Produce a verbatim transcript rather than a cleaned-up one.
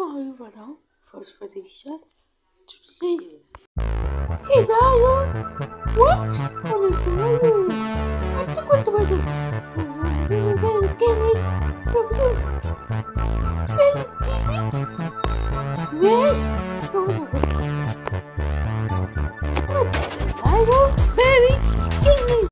try Rudolph was Felicia to leave. Hey, Daya! What? What is the matter?